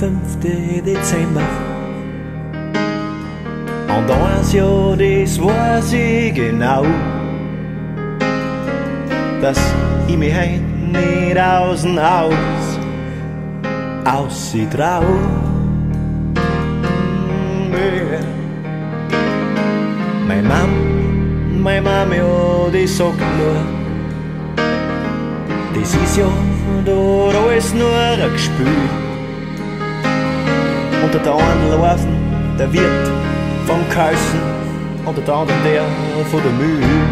5. Dezember. Und eins Jahr, das weiß ich genau, dass ich mich heut nicht aus dem Haus trau. Meine Mama, ja, die sagt nur, das ist ja dort alles nur ein Gespiel. Und der eine laufen, der wird vom Kalsen und der andere der von der Mühe.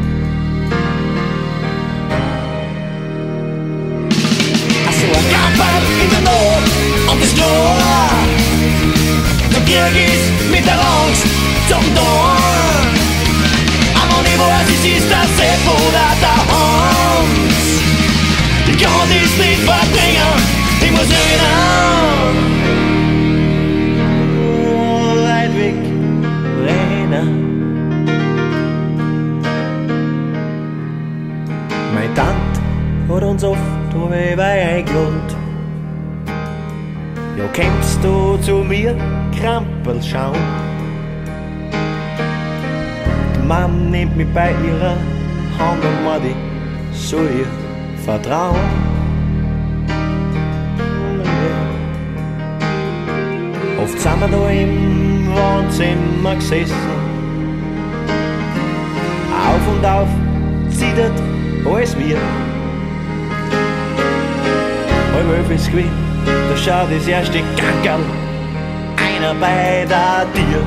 So ein Kamperl in der Not und das Tor, der Krieg ist mit der Angst zum Dorn. Aber ich weiß, es ist der Sepp oder der Hans. Ich kann das nicht verbringen, ich muss rennen. Weit weg rennen. Meine Tante hat uns oft eingeladen. Ja, kommst du zu mir, Kramperl schauen? Die Mama nimmt mich bei ihrer Hand und meint, ich soll ihr vertrauen. Oft sind wir da im Wohnzimmer gesessen. Auf und auf zittert alles wir. Halb 11 ist gewesen, da schaut das erste Gangerl einer bei der Tür.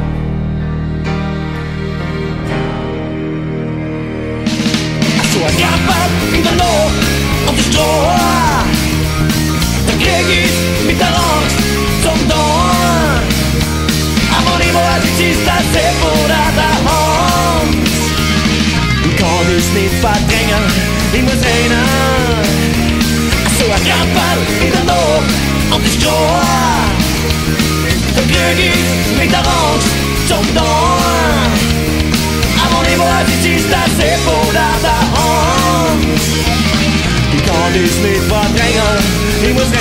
So ein Kamperl in der Nacht und das Tor, der Krieg ist mit der Angst zum Dorn. Aber ich weiß, es ist der Sepp oder der Hans. Ich kann es nicht verdrängen, ich muss rennen. So ein Kamperl in der Nacht und das Tor, der Krieg ist mit der Angst zum Dorn. Aber ich weiß, es ist der Sepp oder der Hans. Ich kann das nicht verdrängen, ich muss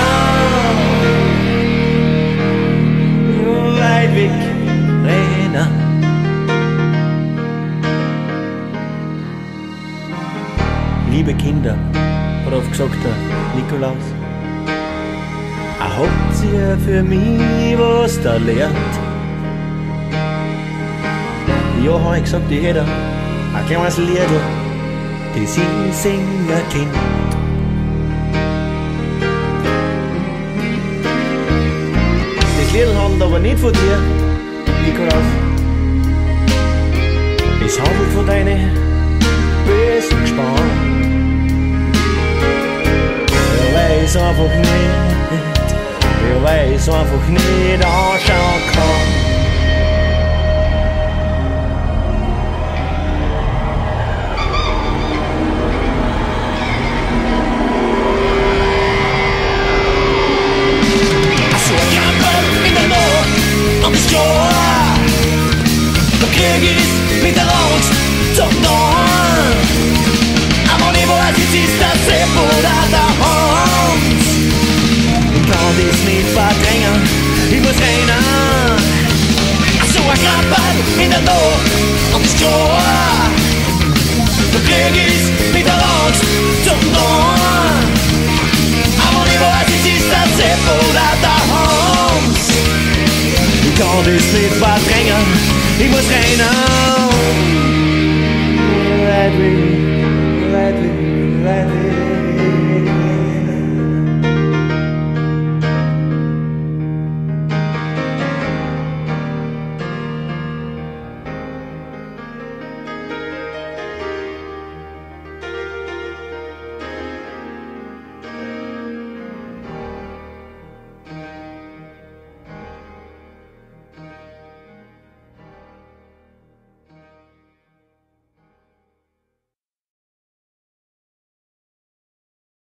rennen. Weit weg rennen. Liebe Kinder, hat oft gesagt der Nikolaus, habt ihr für mich was da lernt? Ja, hab ich gesagt, ich hätte ein kleines Liedl, das ich singen Kind. Das Liedl handelt aber nicht von dir, Nikolaus. Es handelt von deinen bösen Gespann. Ich weiß einfach nicht anschauen kann.